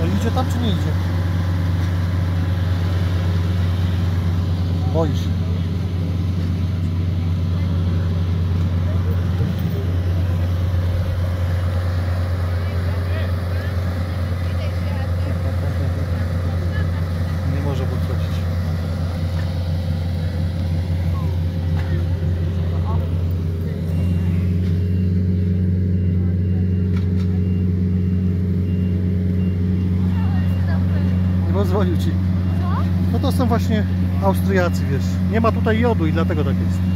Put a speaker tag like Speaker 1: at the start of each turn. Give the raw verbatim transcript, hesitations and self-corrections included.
Speaker 1: No idzie tam czy nie idzie? Boisz się. Nie może podchodzić. Nie pozwolił ci. No to są właśnie Austriacy, wiesz. Nie ma tutaj jodu i dlatego tak jest.